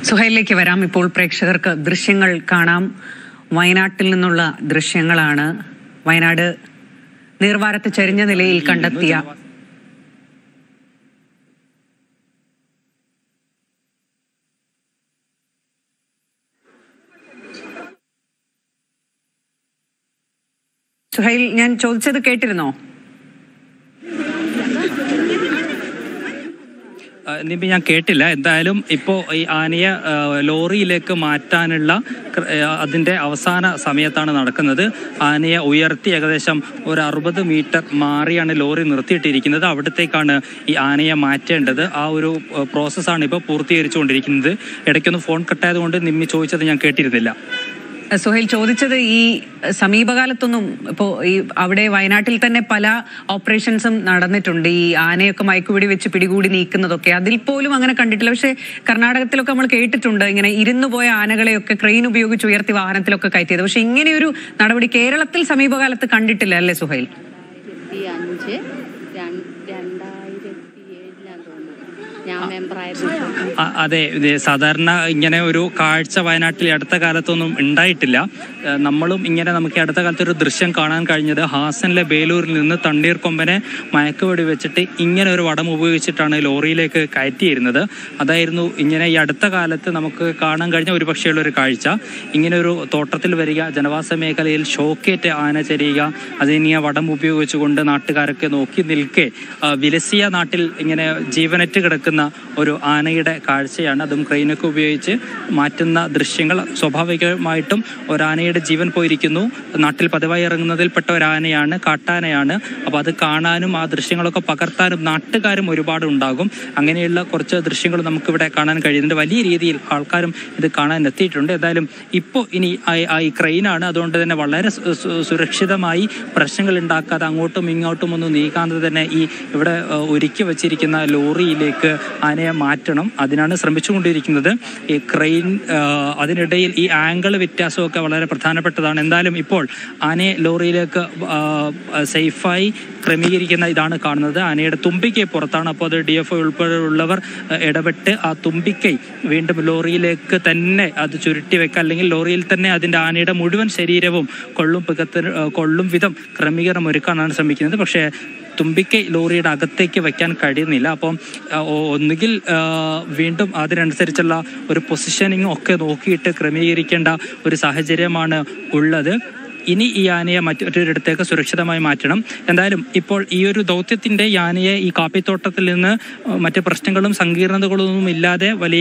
സുഹൈലിലേക്ക് വരാം. ഇപ്പോൾ പ്രേക്ഷകർക്ക് ദൃശ്യങ്ങൾ കാണാം. വയനാട്ടിൽ നിന്നുള്ള ദൃശ്യങ്ങളാണ്. വയനാട് നീർവാരത്ത് ചരിഞ്ഞ നിലയിൽ കണ്ടെത്തിയ സുഹൈൽ, ഞാൻ ചോദിച്ചത് കേട്ടിരുന്നോ? നിബി, ഞാൻ കേട്ടില്ല. എന്തായാലും ഇപ്പോൾ ഈ ആനയെ ലോറിയിലേക്ക് മാറ്റാനുള്ള അതിൻ്റെ അവസാന സമയത്താണ് നടക്കുന്നത്. ആനയെ ഉയർത്തി ഏകദേശം ഒരു 60 മീറ്റർ മാറിയാണ് ലോറി നിർത്തിയിട്ടിരിക്കുന്നത്. അവിടത്തേക്കാണ് ഈ ആനയെ മാറ്റേണ്ടത്. ആ ഒരു പ്രോസസ്സാണ് ഇപ്പോൾ പൂർത്തീകരിച്ചുകൊണ്ടിരിക്കുന്നത്. ഇടയ്ക്കൊന്ന് ഫോൺ കട്ടായതുകൊണ്ട് നിമ്മി ചോദിച്ചത് ഞാൻ കേട്ടിരുന്നില്ല. സുഹൈൽ, ചോദിച്ചത് ഈ സമീപകാലത്തൊന്നും ഇപ്പോൾ ഈ അവിടെ വയനാട്ടിൽ തന്നെ പല ഓപ്പറേഷൻസും നടന്നിട്ടുണ്ട്. ഈ ആനയൊക്കെ മയക്കുപിടി വെച്ച് പിടികൂടി നീക്കുന്നതൊക്കെ അതിൽ പോലും അങ്ങനെ കണ്ടിട്ടില്ല. പക്ഷെ കർണാടകത്തിലൊക്കെ നമ്മൾ കേട്ടിട്ടുണ്ട് ഇങ്ങനെ ഇരുന്നു പോയ ആനകളെയൊക്കെ ക്രെയിൻ ഉപയോഗിച്ച് ഉയർത്തി വാഹനത്തിലൊക്കെ കയറ്റിയത്. പക്ഷെ ഇങ്ങനെയൊരു നടപടി കേരളത്തിൽ സമീപകാലത്ത് കണ്ടിട്ടില്ല, അല്ലേ സുഹൈൽ? അതെ, സാധാരണ ഇങ്ങനെ ഒരു കാഴ്ച വയനാട്ടിൽ അടുത്ത കാലത്തൊന്നും ഉണ്ടായിട്ടില്ല. നമ്മളും ഇങ്ങനെ നമുക്ക് അടുത്ത കാലത്ത് ഒരു ദൃശ്യം കാണാൻ കഴിഞ്ഞത് ഹാസനിലെ ബേലൂരിൽ നിന്ന് തണ്ണീർക്കൊമ്പനെ മയക്കുവെടി വെച്ചിട്ട് ഇങ്ങനെ ഒരു വടം ഉപയോഗിച്ചിട്ടാണ് ലോറിയിലേക്ക് കയറ്റിയിരുന്നത്. അതായിരുന്നു ഇങ്ങനെ ഈ അടുത്ത കാലത്ത് നമുക്ക് കാണാൻ കഴിഞ്ഞ ഒരു പക്ഷേയുള്ളൊരു കാഴ്ച. ഇങ്ങനെ ഒരു തോട്ടത്തിൽ വരിക, ജനവാസ മേഖലയിൽ ഷോക്കേറ്റ് ആന ചരിയുക, അതിനെ വടം ഉപയോഗിച്ചുകൊണ്ട് നാട്ടുകാരൊക്കെ നോക്കി നിൽക്കെ വിലസിയ നാട്ടിൽ ഇങ്ങനെ ജീവനറ്റ് കിടക്കുന്ന ഒരു ആനയുടെ കാഴ്ചയാണ്. അതും ക്രെയിനൊക്കെ ഉപയോഗിച്ച് മാറ്റുന്ന ദൃശ്യങ്ങൾ. സ്വാഭാവികമായിട്ടും ഒരാനയുടെ ജീവൻ പോയിരിക്കുന്നു. നാട്ടിൽ പതിവായി ഇറങ്ങുന്നതിൽപ്പെട്ട ഒരാനയാണ്, കാട്ടാനയാണ്. അപ്പോൾ അത് കാണാനും ആ ദൃശ്യങ്ങളൊക്കെ പകർത്താനും നാട്ടുകാരും ഒരുപാട് ഉണ്ടാകും. അങ്ങനെയുള്ള കുറച്ച് ദൃശ്യങ്ങൾ നമുക്കിവിടെ കാണാൻ കഴിയുന്നുണ്ട്. വലിയ രീതിയിൽ ആൾക്കാരും ഇത് കാണാൻ എത്തിയിട്ടുണ്ട്. എന്തായാലും ഇപ്പോൾ ഇനി ഈ ക്രെയിനാണ്, അതുകൊണ്ട് തന്നെ വളരെ സുരക്ഷിതമായി പ്രശ്നങ്ങൾ ഉണ്ടാക്കാതെ അങ്ങോട്ടും ഇങ്ങോട്ടും ഒന്നും നീക്കാതെ തന്നെ ഈ ഇവിടെ ഒരുക്കി വച്ചിരിക്കുന്ന ലോറിയിലേക്ക് ആനയെ മാറ്റണം. അതിനാണ് ശ്രമിച്ചുകൊണ്ടിരിക്കുന്നത്. ഈ ക്രെയിൻ അതിനിടയിൽ ഈ ആംഗിൾ വ്യത്യാസമൊക്കെ വളരെ പ്രധാനപ്പെട്ടതാണ്. എന്തായാലും ഇപ്പോൾ ആനയെ ലോറിയിലേക്ക് സേഫായി ക്രമീകരിക്കുന്ന ഇതാണ് കാണുന്നത്. ആനയുടെ തുമ്പിക്കൈ പുറത്താണ്. അപ്പോൾ അത് DFO ഉൾപ്പെടെയുള്ളവർ ഇടപെട്ട് ആ തുമ്പിക്കൈ വീണ്ടും ലോറിയിലേക്ക് തന്നെ അത് ചുരുട്ടി വെക്കുക, അല്ലെങ്കിൽ ലോറിയിൽ തന്നെ അതിൻ്റെ ആനയുടെ മുഴുവൻ ശരീരവും കൊള്ളും വിധം ക്രമീകരണം ഒരുക്കാനാണ് ശ്രമിക്കുന്നത്. പക്ഷേ തുമ്പിക്കൈ ലോറിയുടെ അകത്തേക്ക് വയ്ക്കാൻ കഴിയുന്നില്ല. അപ്പം ഒന്നുകിൽ വീണ്ടും അതിനനുസരിച്ചുള്ള ഒരു പൊസിഷനിങ് ഒക്കെ നോക്കിയിട്ട് ക്രമീകരിക്കേണ്ട ഒരു സാഹചര്യമാണ് ഉള്ളത്. ഇനി ഈ ആനയെ മറ്റൊരിടത്തേക്ക് സുരക്ഷിതമായി മാറ്റണം. എന്തായാലും ഇപ്പോൾ ഈ ഒരു ദൗത്യത്തിൻ്റെ ഈ ആനയെ ഈ കാപ്പിത്തോട്ടത്തിൽ നിന്ന് മറ്റ് പ്രശ്നങ്ങളും സങ്കീർണതകളൊന്നും ഇല്ലാതെ വലിയ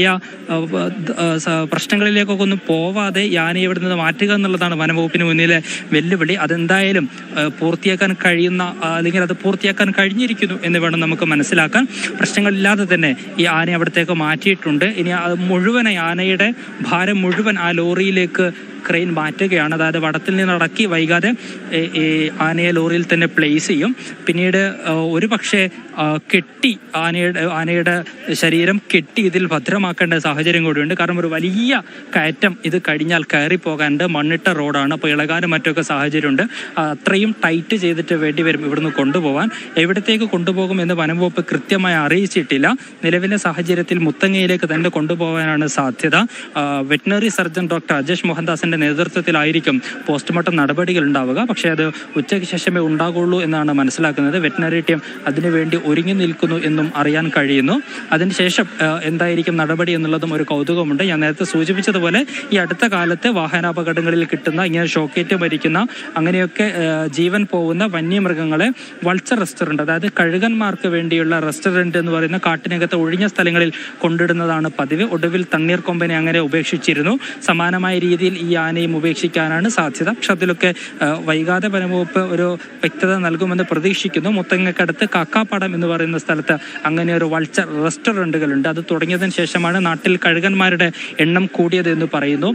പ്രശ്നങ്ങളിലേക്കൊക്കെ ഒന്നും പോവാതെ ഈ ആനയെ ഇവിടെ നിന്ന് മാറ്റുക എന്നുള്ളതാണ് വനംവകുപ്പിന് മുന്നിലെ വെല്ലുവിളി. അതെന്തായാലും പൂർത്തിയാക്കാൻ കഴിയുന്ന, അല്ലെങ്കിൽ അത് പൂർത്തിയാക്കാൻ കഴിഞ്ഞിരിക്കുന്നു എന്ന് വേണം നമുക്ക് മനസ്സിലാക്കാൻ. പ്രശ്നങ്ങളില്ലാതെ തന്നെ ഈ ആനയെ അവിടത്തേക്ക് മാറ്റിയിട്ടുണ്ട്. ഇനി മുഴുവനായി ആനയുടെ ഭാരം മുഴുവൻ ആ ലോറിയിലേക്ക് ക്രെയിൻ മാറ്റുകയാണ്. അതായത് വടത്തിൽ നിന്നടക്കി വൈകാതെ ഈ ആനയെ ലോറിയിൽ തന്നെ പ്ലേസ് ചെയ്യും. പിന്നീട് ഒരു പക്ഷേ കെട്ടി ആനയുടെ ശരീരം കെട്ടി ഇതിൽ ഭദ്രമാക്കേണ്ട സാഹചര്യം കൂടിയുണ്ട്. കാരണം ഒരു വലിയ കയറ്റം ഇത് കഴിഞ്ഞാൽ കയറി പോകാണ്ട് മണ്ണിട്ട റോഡാണ്. അപ്പോൾ ഇളകാനും മറ്റൊക്കെ സാഹചര്യമുണ്ട്. അത്രയും ടൈറ്റ് ചെയ്തിട്ട് വേണ്ടി വരും ഇവിടുന്ന് കൊണ്ടുപോകാൻ. എവിടത്തേക്ക് കൊണ്ടുപോകും എന്ന് വനംവകുപ്പ് കൃത്യമായി അറിയിച്ചിട്ടില്ല. നിലവിലെ സാഹചര്യത്തിൽ മുത്തങ്ങയിലേക്ക് തന്നെ കൊണ്ടുപോകാനാണ് സാധ്യത. വെറ്റിനറി സർജൻ ഡോക്ടർ അജേഷ് മോഹൻദാസിന്റെ നേതൃത്വത്തിലായിരിക്കും പോസ്റ്റ്മോർട്ടം നടപടികൾ ഉണ്ടാവുക. പക്ഷേ അത് ഉച്ചയ്ക്ക് ശേഷമേ ഉണ്ടാകുള്ളൂ എന്നാണ് മനസ്സിലാക്കുന്നത്. വെറ്റിനറി ടീം അതിനുവേണ്ടി ഒരുങ്ങി നിൽക്കുന്നു എന്നും അറിയാൻ കഴിയുന്നു. അതിനുശേഷം എന്തായിരിക്കും നടപടി എന്നുള്ളതും ഒരു കൗതുകമുണ്ട്. ഞാൻ നേരത്തെ സൂചിപ്പിച്ചതുപോലെ ഈ അടുത്ത കാലത്ത് വാഹനാപകടങ്ങളിൽ കിട്ടുന്ന ഇങ്ങനെ ഷോക്കേറ്റ് മരിക്കുന്ന അങ്ങനെയൊക്കെ ജീവൻ പോകുന്ന വന്യമൃഗങ്ങളെ വൾച്ചർ റെസ്റ്റോറൻറ്റ്, അതായത് കഴുകന്മാർക്ക് വേണ്ടിയുള്ള റെസ്റ്റോറൻറ്റ് എന്ന് പറയുന്ന കാട്ടിനകത്ത് ഒഴിഞ്ഞ സ്ഥലങ്ങളിൽ കൊണ്ടിടുന്നതാണ് പതിവ്. ഒടുവിൽ തണ്ണീർക്കൊമ്പനെ അങ്ങനെ ഉപേക്ഷിച്ചിരുന്നു. സമാനമായ രീതിയിൽ ഈ ആനയും ഉപേക്ഷിക്കാനാണ് സാധ്യത. പക്ഷെ അതിലൊക്കെ വൈകാതെ വനംവകുപ്പ് ഒരു വ്യക്തത നൽകുമെന്ന് പ്രതീക്ഷിക്കുന്നു. മുത്തങ്ങക്കടുത്ത് കാക്കാപ്പാടം എന്ന് പറയുന്ന സ്ഥലത്ത് അങ്ങനെ ഒരു വൾച്ചർ റെസ്റ്റോറൻറ്റുകളുണ്ട്. അത് തുടങ്ങിയതിന് ശേഷമാണ് നാട്ടിൽ കഴുകന്മാരുടെ എണ്ണം കൂടിയത് എന്ന് പറയുന്നു.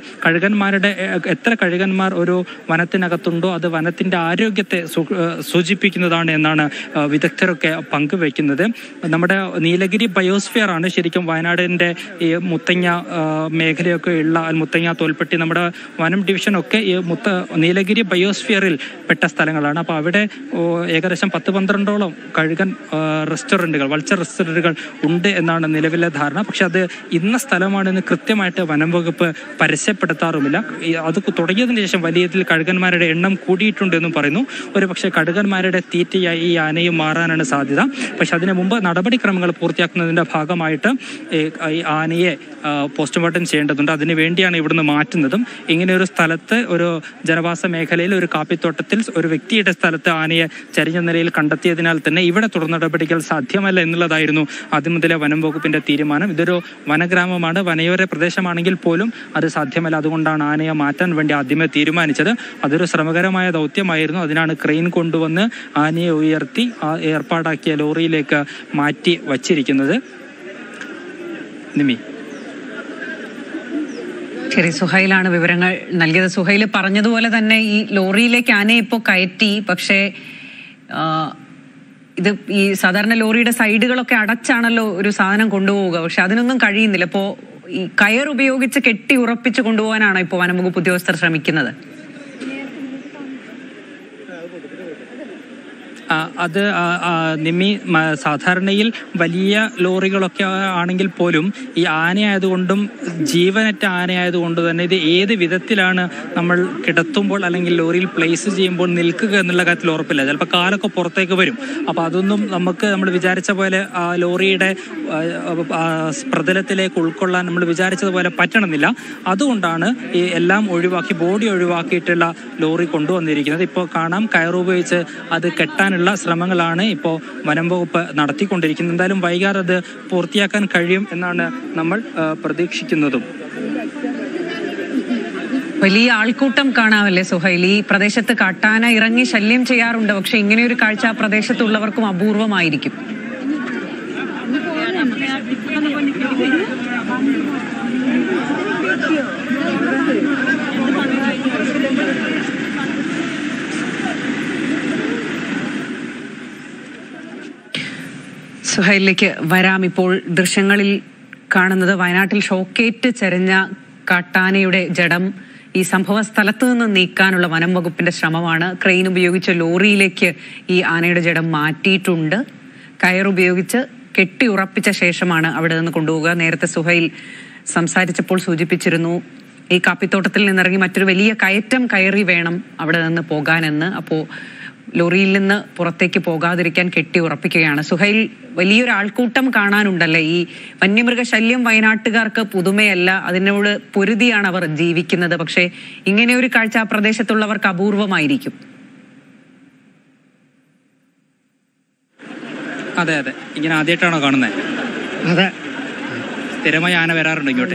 എത്ര കഴുകന്മാർ ഒരു വനത്തിനകത്തുണ്ടോ അത് വനത്തിൻ്റെ ആരോഗ്യത്തെ സൂചിപ്പിക്കുന്നതാണ് എന്നാണ് വിദഗ്ധരൊക്കെ പങ്കുവയ്ക്കുന്നത്. നമ്മുടെ നീലഗിരി ബയോസ്ഫിയർ ആണ് ശരിക്കും വയനാടിൻ്റെ ഈ മുത്തങ്ങ മേഖലയൊക്കെ ഉള്ള മുത്തങ്ങ തോൽപ്പെട്ടി നമ്മുടെ വനം ഡിവിഷനൊക്കെ ഈ നീലഗിരി ബയോസ്ഫിയറിൽ പെട്ട സ്ഥലങ്ങളാണ്. അപ്പോൾ അവിടെ ഏകദേശം 10-12ഓളം കഴുകൻ റെസ്റ്റോറൻറ്റുകൾ, വൾച്ചർ റെസ്റ്റോറൻറ്റുകൾ ഉണ്ട് എന്നാണ് നിലവിലെ ധാരണ. പക്ഷെ അത് ഇന്ന സ്ഥലമാണെന്ന് കൃത്യമായിട്ട് വനം വകുപ്പ് പരസ്യപ്പെടുത്താറുമില്ല. അത് തുടങ്ങിയതിന് ശേഷം വലിയ രീതിയിൽ കഴുകന്മാരുടെ എണ്ണം കൂടിയിട്ടുണ്ടെന്നും പറയുന്നു. ഒരു പക്ഷേ കഴുകന്മാരുടെ തീറ്റയായി ഈ ആനയും മാറാനാണ് സാധ്യത. പക്ഷെ അതിനു മുമ്പ് നടപടിക്രമങ്ങൾ പൂർത്തിയാക്കുന്നതിൻ്റെ ഭാഗമായിട്ട് ഈ ആനയെ പോസ്റ്റ്മോർട്ടം ചെയ്യേണ്ടതുണ്ട്. അതിനു വേണ്ടിയാണ് ഇവിടുന്ന് മാറ്റുന്നതും. ഇങ്ങനെ ഒരു സ്ഥലത്ത്, ഒരു ജനവാസ മേഖലയിൽ, ഒരു കാപ്പിത്തോട്ടത്തിൽ ഒരു വ്യക്തിയുടെ സ്ഥലത്ത് ആനയെ ചരിഞ്ഞ നിലയിൽ കണ്ടെത്തിയതിനാൽ തന്നെ ഇവിടെ തുടർ നടപടികൾ സാധ്യമല്ല എന്നുള്ളതായിരുന്നു ആദ്യം മുതലേ വനം വകുപ്പിന്റെ തീരുമാനം. ഇതൊരു വനഗ്രാമമാണ്, വനയോര പ്രദേശമാണെങ്കിൽ പോലും അത് സാധ്യമല്ല. അതുകൊണ്ടാണ് ആനയെ മാറ്റാൻ വേണ്ടി ആദ്യമേ തീരുമാനിച്ചത്. അതൊരു ശ്രമകരമായ ദൗത്യമായിരുന്നു. അതിനാണ് ക്രെയിൻ കൊണ്ടുവന്ന് ആനയെ ഉയർത്തി ഏർപ്പാടാക്കിയ ലോറിയിലേക്ക് മാറ്റി വച്ചിരിക്കുന്നത്. നിമി. ശരി, സുഹൈലാണ് വിവരങ്ങൾ നൽകിയത്. സുഹൈൽ പറഞ്ഞതുപോലെ തന്നെ ഈ ലോറിയിലേക്ക് ആനയെ ഇപ്പോൾ കയറ്റി. പക്ഷേ ഇത് ഈ സാധാരണ ലോറിയുടെ സൈഡുകളൊക്കെ അടച്ചാണല്ലോ ഒരു സാധനം കൊണ്ടുപോവുക. പക്ഷെ അതിനൊന്നും കഴിയുന്നില്ല. ഇപ്പോൾ ഈ കയർ ഉപയോഗിച്ച് കെട്ടി ഉറപ്പിച്ച് കൊണ്ടുപോകാനാണോ ഇപ്പോൾ വനംവകുപ്പ് ഉദ്യോഗസ്ഥർ ശ്രമിക്കുന്നത്? അത് നിമി, സാധാരണയിൽ വലിയ ലോറികളൊക്കെ ആണെങ്കിൽ പോലും ഈ ആനയായതുകൊണ്ടും ജീവനറ്റ ആനയായതുകൊണ്ട് തന്നെ ഇത് ഏത് വിധത്തിലാണ് നമ്മൾ കിടത്തുമ്പോൾ അല്ലെങ്കിൽ ലോറിയിൽ പ്ലേസ് ചെയ്യുമ്പോൾ നിൽക്കുക എന്നുള്ള കാര്യത്തിൽ ഉറപ്പില്ല. ചിലപ്പോൾ കാലൊക്കെ പുറത്തേക്ക് വരും. അപ്പോൾ അതൊന്നും നമ്മൾ വിചാരിച്ച പോലെ ലോറിയുടെ പ്രതലത്തിലേക്ക് ഉൾക്കൊള്ളാൻ നമ്മൾ വിചാരിച്ചതുപോലെ പറ്റണമെന്നില്ല. അതുകൊണ്ടാണ് ഈ എല്ലാം ഒഴിവാക്കി, ബോഡി ഒഴിവാക്കിയിട്ടുള്ള ലോറി കൊണ്ടുവന്നിരിക്കുന്നത്. ഇപ്പോൾ കാണാം, കയറുപയോഗിച്ച് അത് കെട്ടാനുള്ള ശ്രമങ്ങളാണ് ഇപ്പോൾ വനം വകുപ്പ് നടത്തിക്കൊണ്ടിരിക്കുന്നത്. എന്തായാലും വൈകാതെ അത് പൂർത്തിയാക്കാൻ കഴിയും എന്നാണ് നമ്മൾ പ്രതീക്ഷിക്കുന്നതും. വലിയ ആൾക്കൂട്ടം കാണാമല്ലേ സുഹൈൽ? ഈ പ്രദേശത്ത് കാട്ടാന ഇറങ്ങി ശല്യം ചെയ്യാറുണ്ട്. പക്ഷെ ഇങ്ങനെയൊരു കാഴ്ച ആ പ്രദേശത്തുള്ളവർക്കും അപൂർവമായിരിക്കും. സുഹൈലിലേക്ക് വരാം. ഇപ്പോൾ ദൃശ്യങ്ങളിൽ കാണുന്നത് വയനാട്ടിൽ ഷോക്കേറ്റ് ചരിഞ്ഞ കാട്ടാനയുടെ ജഡം ഈ സംഭവ സ്ഥലത്ത് നിന്ന് നീക്കാനുള്ള വനം വകുപ്പിന്റെ ശ്രമമാണ്. ക്രെയിൻ ഉപയോഗിച്ച് ലോറിയിലേക്ക് ഈ ആനയുടെ ജഡം മാറ്റിയിട്ടുണ്ട്. കയറുപയോഗിച്ച് കെട്ടി ഉറപ്പിച്ച ശേഷമാണ് അവിടെ നിന്ന് കൊണ്ടുപോവുക. നേരത്തെ സുഹൈൽ സംസാരിച്ചപ്പോൾ സൂചിപ്പിച്ചിരുന്നു, ഈ കാപ്പിത്തോട്ടത്തിൽ നിന്നിറങ്ങി മറ്റൊരു വലിയ കയറ്റം കയറി വേണം അവിടെ നിന്ന് പോകാനെന്ന്. അപ്പോൾ ലോറിയിൽ നിന്ന് പുറത്തേക്ക് പോകാതിരിക്കാൻ കെട്ടി ഉറപ്പിക്കുകയാണ്. സുഹൈൽ, വലിയൊരു ആൾക്കൂട്ടം കാണാനുണ്ടല്ലേ? ഈ വന്യമൃഗശല്യം വയനാട്ടുകാർക്ക് പുതുമയല്ല, അതിനോട് പൊരുതിയാണ് അവർ ജീവിക്കുന്നത്. പക്ഷേ ഇങ്ങനെ ഒരു കാഴ്ച ആ പ്രദേശത്തുള്ളവർക്ക് അപൂർവമായിരിക്കും. അതെ അതെ, ഇങ്ങനെ ആദ്യമായിട്ടാണോ കാണുന്നത്? അതെ, സ്ഥിരമായി ആന വരാറുണ്ട് ഇങ്ങോട്ട്?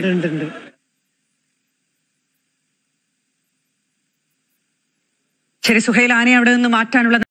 ശരി സുഹൈൽ, ആനയെ അവിടെ നിന്ന് മാറ്റാനുള്ള